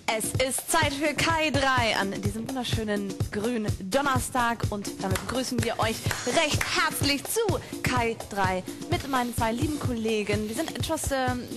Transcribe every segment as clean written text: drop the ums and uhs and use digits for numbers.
Es ist Zeit für Kai 3 an diesem wunderschönen grünen Donnerstag und damit begrüßen wir euch recht herzlich zu Kai 3 mit meinen zwei lieben Kollegen. Wir sind etwas,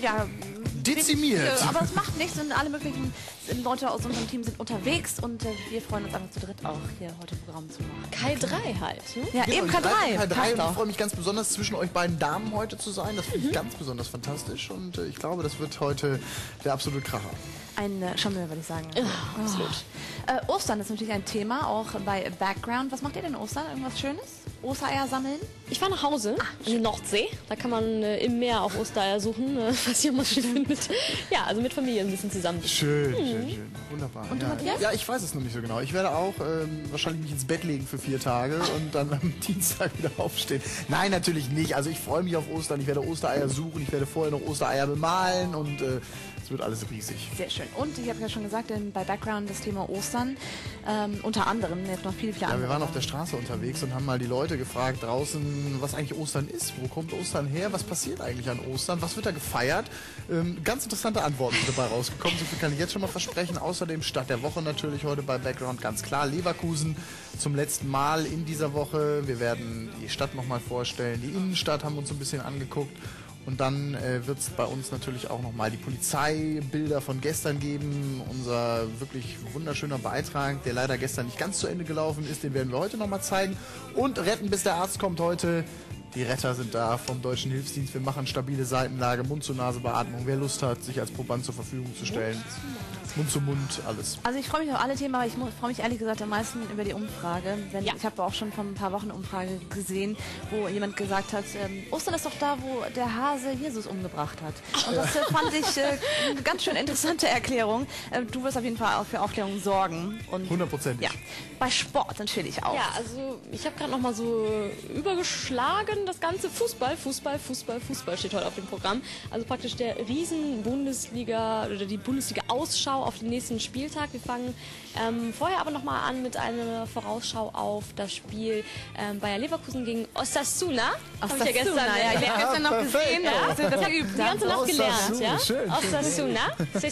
dezimiert. Aber es macht nichts und alle möglichen Leute aus unserem Team sind unterwegs und wir freuen uns einfach zu dritt auch hier heute Programm zu machen. Kai 3 halt, ne? Ja, Genau, eben Kai 3. Kai 3 und ich freue mich ganz besonders, zwischen euch beiden Damen heute zu sein. Das finde ich ganz besonders fantastisch und ich glaube, das wird heute der absolute Kracher. Ein Charmeur, würde ich sagen. Ja, absolut. Ostern ist natürlich ein Thema, auch bei Background. Was macht ihr denn Ostern? Irgendwas Schönes? Ostereier sammeln? Ich fahre nach Hause an die Nordsee. Da kann man im Meer auch Ostereier suchen, was ihr mal schön findet. Ja, also mit Familie ein bisschen zusammen. Schön, schön. Wunderbar. Und du, Matthias? Ja, ich weiß es noch nicht so genau. Ich werde auch wahrscheinlich mich ins Bett legen für 4 Tage und dann am Dienstag wieder aufstehen. Nein, natürlich nicht. Also ich freue mich auf Ostern. Ich werde Ostereier suchen. Ich werde vorher noch Ostereier bemalen und es wird alles riesig. Sehr schön. Und ich habe ja schon gesagt, bei Background das Thema Ostern. Unter anderem, jetzt noch viele andere. Ja, wir waren auf der Straße unterwegs und haben mal die Leute gefragt draußen, was eigentlich Ostern ist. Wo kommt Ostern her? Was passiert eigentlich an Ostern? Was wird da gefeiert? Ganz interessante Antworten sind dabei rausgekommen. So viel kann ich jetzt schon mal versprechen. Außerdem Stadt der Woche natürlich heute bei Background ganz klar. Leverkusen zum letzten Mal in dieser Woche. Wir werden die Stadt nochmal vorstellen. Die Innenstadt haben wir uns ein bisschen angeguckt. Und dann wird es bei uns natürlich auch nochmal die Polizeibilder von gestern geben. Unser wirklich wunderschöner Beitrag, der leider gestern nicht ganz zu Ende gelaufen ist, den werden wir heute nochmal zeigen. Und retten, bis der Arzt kommt heute. Die Retter sind da vom Deutschen Hilfsdienst. Wir machen stabile Seitenlage, Mund-zu-Nase-Beatmung. Wer Lust hat, sich als Proband zur Verfügung zu stellen. Mund zu Mund, alles. Also ich freue mich auf alle Themen, aber ich freue mich ehrlich gesagt am meisten über die Umfrage. Denn Ja. ich habe auch schon vor ein paar Wochen eine Umfrage gesehen, wo jemand gesagt hat, Ostern ist doch da, wo der Hase Jesus umgebracht hat. Und das fand ich eine ganz schön interessante Erklärung. Du wirst auf jeden Fall auch für Aufklärung sorgen. Und 100%. ja, bei Sport natürlich auch. Ja, also ich habe gerade noch mal so übergeschlagen, das ganze Fußball steht heute auf dem Programm. Also praktisch der Riesen-Bundesliga oder die Bundesliga-Ausschau auf den nächsten Spieltag. Wir fangen vorher aber noch mal an mit einer Vorausschau auf das Spiel Bayer Leverkusen gegen Osasuna. Hab ich ja gestern, ich habe gestern noch gesehen, Ja, dass wir das geübt die ganze Nacht gelernt, Osasuna, ja? schön. Osasuna.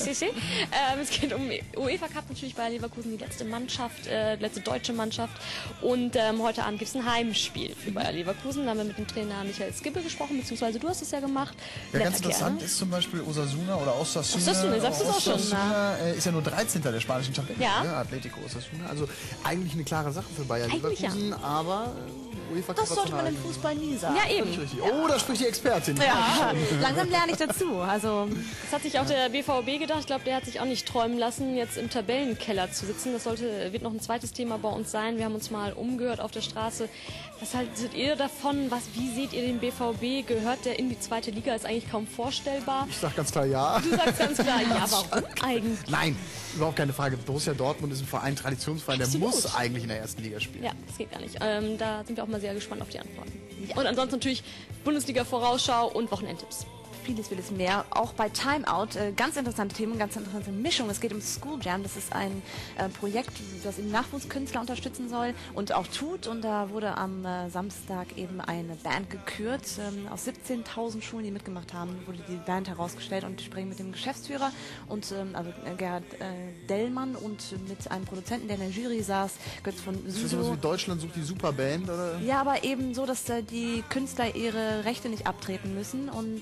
Es geht um UEFA Cup natürlich, Bayer Leverkusen, die letzte Mannschaft, letzte deutsche Mannschaft. Und heute Abend gibt es ein Heimspiel für Bayer Leverkusen. Da haben wir mit dem Trainer Michael Skibbe gesprochen, beziehungsweise du hast es ja gemacht. Ja, ganz Netter interessant Kerl, ist zum Beispiel Osasuna oder Osasuna. Osasuna, sagst du es auch schon, Osasuna ist ja nur 13. der spanischen Tabelle. Ja. Ne? Atletico Osasuna. Also eigentlich eine klare Sache für Bayer Eigentlich Leverkusen, aber UEFA Das Cup sollte man im halten. Fußball nie sagen. Ja, eben. Völlig richtig. Oh, da spricht die Expertin. Ja, langsam lerne ich dazu. Also Das hat sich auch der BVB gedacht. Ich glaube, der hat sich auch nicht träumen lassen, jetzt im Tabellenkeller zu sitzen. Das wird noch ein zweites Thema bei uns sein. Wir haben uns mal umgehört auf der Straße. Was haltet ihr davon? Wie seht ihr den BVB? Gehört der in die zweite Liga? Ist eigentlich kaum vorstellbar. Ich sag ganz klar ja. Du sagst ganz klar, ja, warum eigentlich? Nein, überhaupt keine Frage. Borussia Dortmund ist ein Verein, Traditionsverein, der Absolut. muss eigentlich in der ersten Liga spielen. Ja, das geht gar nicht. Da sind wir auch mal sehr gespannt auf die Antworten. Und ansonsten natürlich Bundesliga-Vorausschau und Wochenendtipps. vieles mehr. Auch bei Timeout, ganz interessante Themen, ganz interessante Mischung. Es geht um School Jam. Das ist ein Projekt, das eben Nachwuchskünstler unterstützen soll und auch tut. Und da wurde am Samstag eben eine Band gekürt. Aus 17.000 Schulen, die mitgemacht haben, wurde die Band herausgestellt. Und ich spreche mit dem Geschäftsführer und also Gerhard Dellmann und mit einem Produzenten, der in der Jury saß, Götz von Ist das Südow. sowas wie Deutschland sucht die Superband? Oder? Ja, aber eben so, dass die Künstler ihre Rechte nicht abtreten müssen und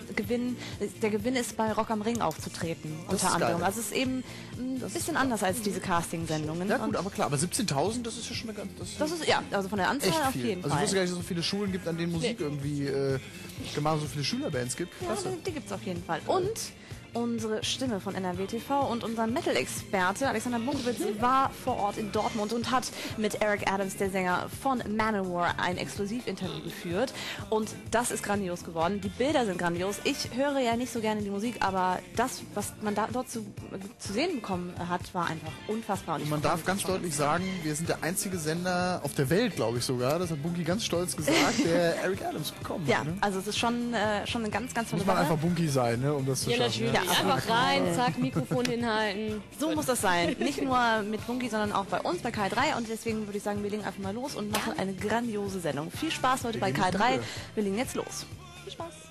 der Gewinn ist bei Rock am Ring aufzutreten, Das unter ist anderem. geil. Also es ist eben ein bisschen anders als diese Casting-Sendungen. Ja gut, Und aber klar, aber 17.000, das ist ja schon eine ganz... das ist, ja, also von der Anzahl echt auf viel. jeden Also ich Fall. wusste gar nicht, dass es so viele Schulen gibt, an denen Musik irgendwie gemeinsam so viele Schülerbands gibt. Ja, Klasse. die gibt es auf jeden Fall. Und unsere Stimme von NRW TV und unser Metal-Experte Alexander Bunkowitz war vor Ort in Dortmund und hat mit Eric Adams, der Sänger von Manowar, ein Exklusivinterview geführt. Und das ist grandios geworden. Die Bilder sind grandios. Ich höre ja nicht so gerne die Musik, aber das, was man da dort zu sehen bekommen hat, war einfach unfassbar. Und man darf ganz deutlich sagen, wir sind der einzige Sender auf der Welt, glaube ich sogar, das hat Bunky ganz stolz gesagt, der Eric Adams bekommen Ja, hat. Ne? also es ist schon eine ganz, ganz tolle Muss man Sache. einfach Bunky sein, ne, um das zu Ja, schaffen. natürlich. Ja, Einfach rein, zack, Mikrofon hinhalten. So muss das sein. Nicht nur mit Bunky, sondern auch bei uns bei K3. Und deswegen würde ich sagen, wir legen einfach mal los und machen eine grandiose Sendung. Viel Spaß heute bei gehen ins K3. Mühe. Wir legen jetzt los. Viel Spaß.